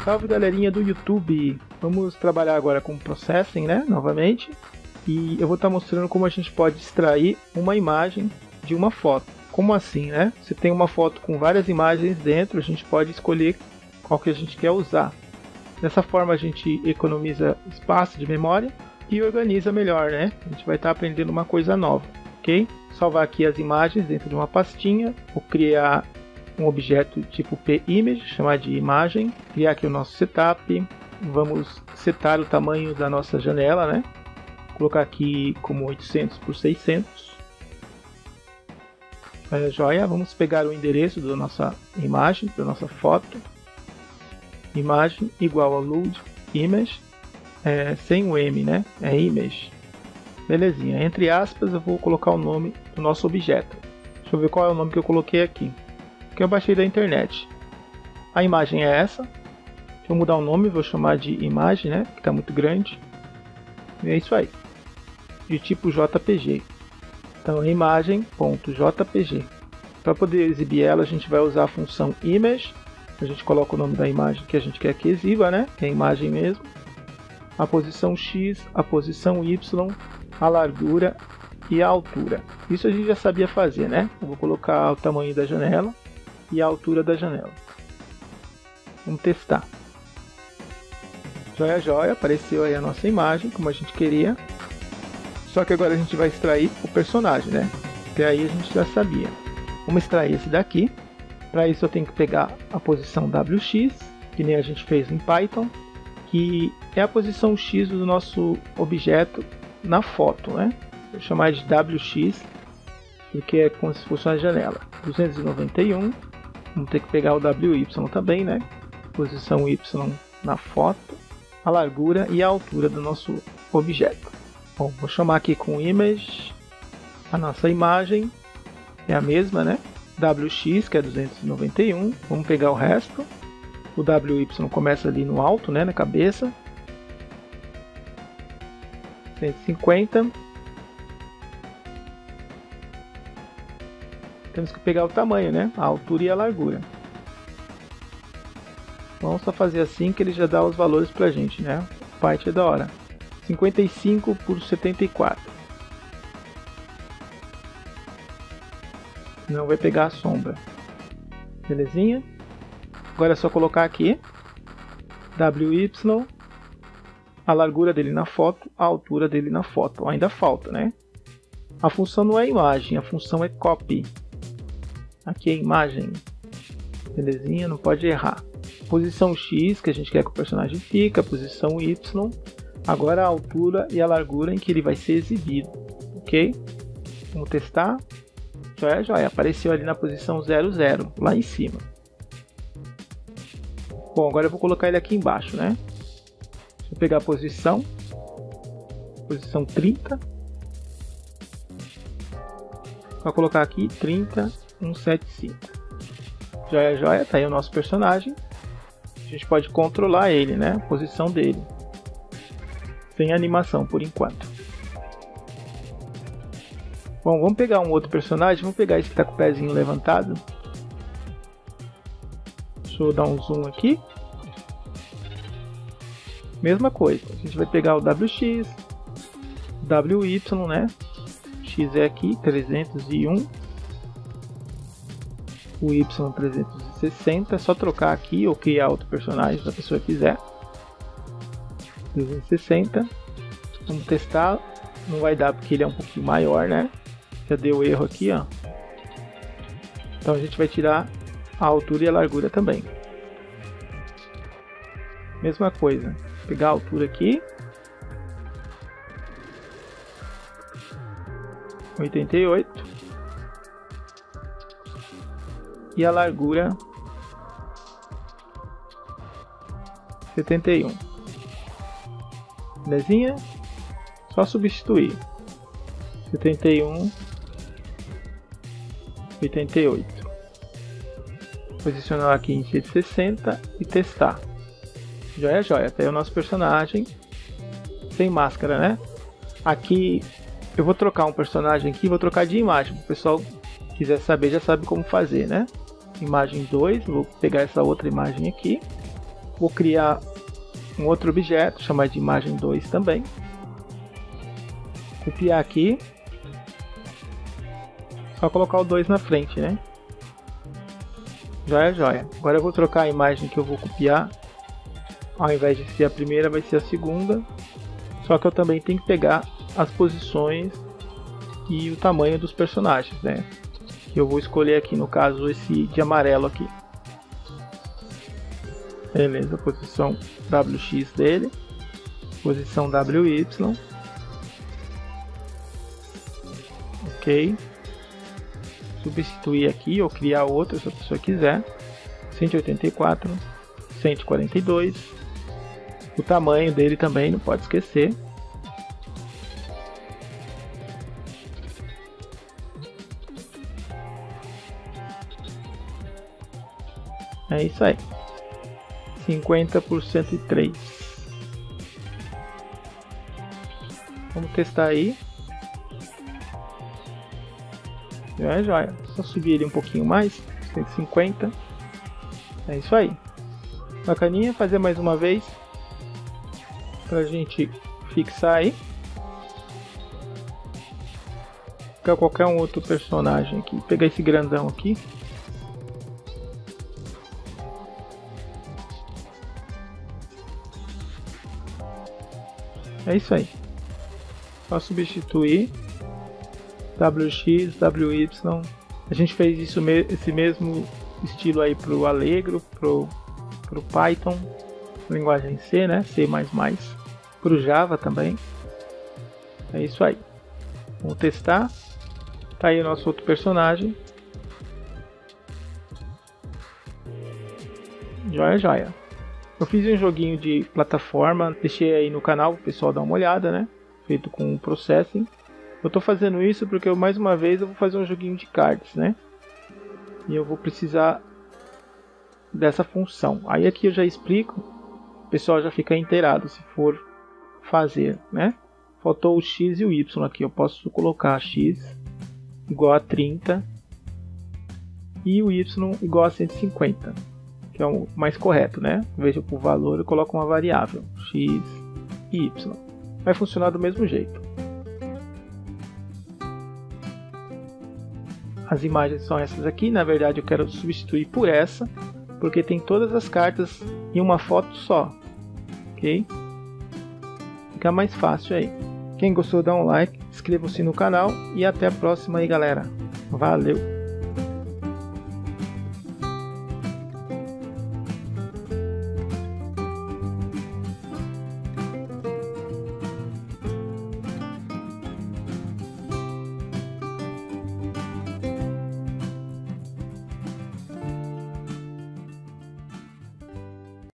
Salve galerinha do YouTube! Vamos trabalhar agora com Processing, né? Novamente. E eu vou estar mostrando como a gente pode extrair uma imagem de uma foto. Como assim, né? Você tem uma foto com várias imagens dentro, a gente pode escolher qual que a gente quer usar. Dessa forma a gente economiza espaço de memória e organiza melhor, né? A gente vai estar aprendendo uma coisa nova, ok? Salvar aqui as imagens dentro de uma pastinha, vou criar um objeto tipo pimage, chamar de imagem, criar aqui o nosso setup, vamos setar o tamanho da nossa janela, né? Colocar aqui como 800 por 600. Joia, vamos pegar o endereço da nossa imagem, da nossa foto. Imagem igual ao load image, sem o M, né? É image. Belezinha, entre aspas eu vou colocar o nome do nosso objeto. Deixa eu ver qual é o nome que eu coloquei aqui. Que eu baixei da internet. A imagem é essa. Deixa eu mudar o nome, vou chamar de imagem, né? Que está muito grande. E é isso aí. De tipo JPG. Então é imagem.jpg. Para poder exibir ela, a gente vai usar a função image. A gente coloca o nome da imagem que a gente quer que exiba, né? Que é a imagem mesmo. A posição X, a posição Y, a largura e a altura. Isso a gente já sabia fazer, né? Eu vou colocar o tamanho da janela e a altura da janela. Vamos testar. Joia, joia, apareceu aí a nossa imagem como a gente queria. Só que agora a gente vai extrair o personagem, né? Até aí a gente já sabia. Vamos extrair esse daqui. Para isso eu tenho que pegar a posição WX, que nem a gente fez em Python, que é a posição X do nosso objeto na foto, né? Vou chamar de WX, porque é como se fosse uma janela. 291. Vamos ter que pegar o WY também, né? Posição Y na foto, a largura e a altura do nosso objeto. Bom, vou chamar aqui com image. A nossa imagem é a mesma, né? WX, que é 291. Vamos pegar o resto. O WY começa ali no alto, né? Na cabeça. 150. Temos que pegar o tamanho, né? A altura e a largura. Vamos só fazer assim que ele já dá os valores pra gente, né? Parte é da hora. 55 por 74. Não vai pegar a sombra. Belezinha? Agora é só colocar aqui WY, a largura dele na foto, a altura dele na foto. Ainda falta, né? A função não é imagem, a função é copy. Aqui é imagem. Belezinha? Não pode errar. Posição X, que a gente quer que o personagem fica. Posição Y. Agora a altura e a largura em que ele vai ser exibido. Ok? Vamos testar. Joia, joia. Apareceu ali na posição 00, lá em cima. Bom, agora eu vou colocar ele aqui embaixo, né? Deixa eu pegar a posição. Posição 30. Vou colocar aqui 30, 175. Joia, joia. Tá aí o nosso personagem. A gente pode controlar ele, né? A posição dele. Sem animação por enquanto. Bom, vamos pegar um outro personagem. Vamos pegar esse que está com o pezinho levantado. Deixa eu dar um zoom aqui. Mesma coisa. A gente vai pegar o WX, WY, né? X é aqui, 301. O Y 360. É só trocar aqui ou criar outro personagem se a pessoa quiser. 360. Vamos testar. Não vai dar porque ele é um pouquinho maior, né? Já deu erro aqui, ó. Então a gente vai tirar a altura e a largura também. Mesma coisa. Pegar a altura aqui. 88. E a largura 71. Belezinha? Só substituir. 71, 88. Posicionar aqui em 160 e testar. Joia, joia. Até o nosso personagem sem máscara, né? Aqui eu vou trocar um personagem aqui, vou trocar de imagem. Se o pessoal quiser saber, já sabe como fazer, né? Imagem 2, vou pegar essa outra imagem aqui. Vou criar um outro objeto, chamar de imagem 2 também. Copiar aqui. Só colocar o 2 na frente, né? Joia, joia. Agora eu vou trocar a imagem que eu vou copiar. Ao invés de ser a primeira, vai ser a segunda. Só que eu também tenho que pegar as posições e o tamanho dos personagens, né? Eu vou escolher aqui, no caso, esse de amarelo aqui. Beleza, posição WX dele. Posição WY. Ok. Substituir aqui ou criar outro se a pessoa quiser. 184, 142. O tamanho dele também não pode esquecer. É isso aí. 50 por 103. Vamos testar aí. Joia, joia. Só subir ele um pouquinho mais. 150. É isso aí. Bacaninha. Fazer mais uma vez. Pra gente fixar aí. Pegar qualquer um outro personagem aqui. Pegar esse grandão aqui. É isso aí. Só substituir. WX, WY. A gente fez esse mesmo estilo aí pro Allegro, pro Python, linguagem C, né? C++, pro Java também. É isso aí. Vamos testar. Tá aí o nosso outro personagem. Joia, joia. Eu fiz um joguinho de plataforma, deixei aí no canal o pessoal dar uma olhada, né? Feito com Processing. Eu tô fazendo isso porque mais uma vez eu vou fazer um joguinho de cards, né? E eu vou precisar dessa função. Aí aqui eu já explico, o pessoal já fica inteirado se for fazer, né? Faltou o X e o Y aqui. Eu posso colocar X igual a 30 e o Y igual a 150, que é o mais correto, né? Em vez de eu pôr valor, eu coloco uma variável X e Y. Vai funcionar do mesmo jeito. As imagens são essas aqui. Na verdade eu quero substituir por essa, porque tem todas as cartas em uma foto só. Ok? Fica mais fácil aí. Quem gostou dá um like, inscreva-se no canal e até a próxima aí, galera. Valeu!